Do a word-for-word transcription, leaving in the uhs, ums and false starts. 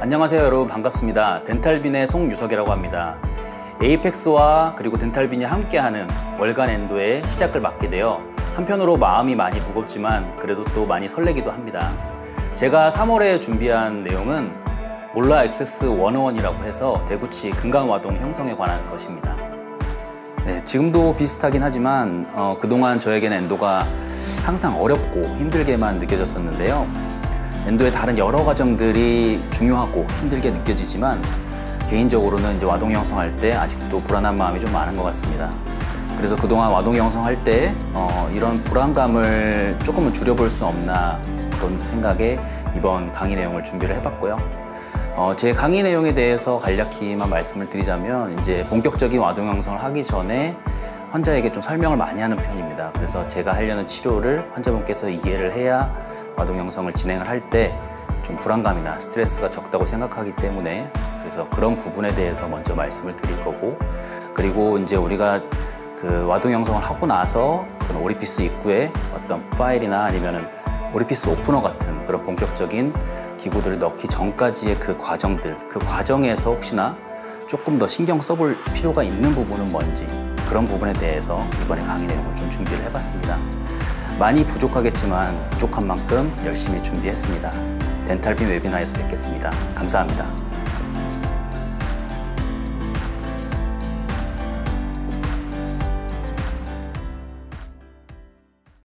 안녕하세요 여러분, 반갑습니다. 덴탈빈의 송유석이라고 합니다. 에이펙스와 그리고 덴탈빈이 함께하는 월간 엔도의 시작을 맞게 되어 한편으로 마음이 많이 무겁지만 그래도 또 많이 설레기도 합니다. 제가 삼월에 준비한 내용은 몰라 액세스 백일이라고 해서 대구치 근강화동 형성에 관한 것입니다. 네, 지금도 비슷하긴 하지만 어, 그동안 저에게는 엔도가 항상 어렵고 힘들게만 느껴졌었는데요. 엔도의 다른 여러 과정들이 중요하고 힘들게 느껴지지만 개인적으로는 이제 와동 형성할 때 아직도 불안한 마음이 좀 많은 것 같습니다. 그래서 그동안 와동 형성할 때 어, 이런 불안감을 조금은 줄여볼 수 없나 그런 생각에 이번 강의 내용을 준비를 해봤고요. 어, 제 강의 내용에 대해서 간략히만 말씀을 드리자면 이제 본격적인 와동 형성을 하기 전에 환자에게 좀 설명을 많이 하는 편입니다. 그래서 제가 하려는 치료를 환자분께서 이해를 해야 와동 형성을 진행을 할 때 좀 불안감이나 스트레스가 적다고 생각하기 때문에 그래서 그런 부분에 대해서 먼저 말씀을 드릴 거고, 그리고 이제 우리가 그 와동 형성을 하고 나서 그런 오리피스 입구에 어떤 파일이나 아니면은 오리피스 오프너 같은 그런 본격적인 기구들을 넣기 전까지의 그 과정들, 그 과정에서 혹시나 조금 더 신경 써볼 필요가 있는 부분은 뭔지, 그런 부분에 대해서 이번에 강의 내용을 좀 준비를 해봤습니다. 많이 부족하겠지만 부족한 만큼 열심히 준비했습니다. 덴탈빈 웨비나에서 뵙겠습니다. 감사합니다.